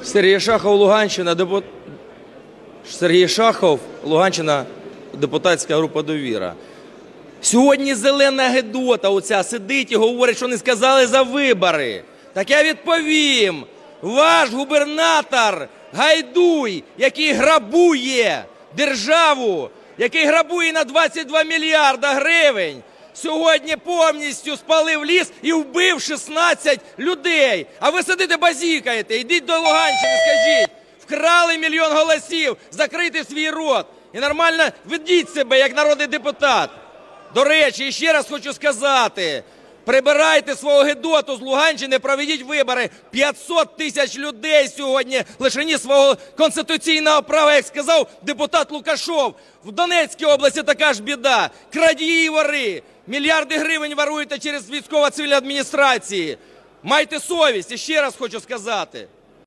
Сергій Шахов, Луганщина, депутатська група «Довіра». Сьогодні зелена гидота оця сидить і говорить, що не сказали за вибори. Так я відповім. Ваш губернатор Гайдай, який грабує державу, який грабує на 22 мільярда гривень, сьогодні повністю спалив ліс і вбив 16 людей. А ви сидите базікаєте, йдіть до Луганщини, скажіть, вкрали 1 мільйон голосів, закрийте свій рот і нормально ведіть себе як народний депутат. До речі, ще раз хочу сказати, прибирайте свого гидоту з Луганщини, проведіть вибори. 500 тисяч людей сьогодні лишені свого конституційного права, як сказав депутат Лукашов. В Донецькій області така ж біда. Крадії і вори. Мільярди гривень воруєте через військово-цивільні адміністрації. Майте совість, і ще раз хочу сказати.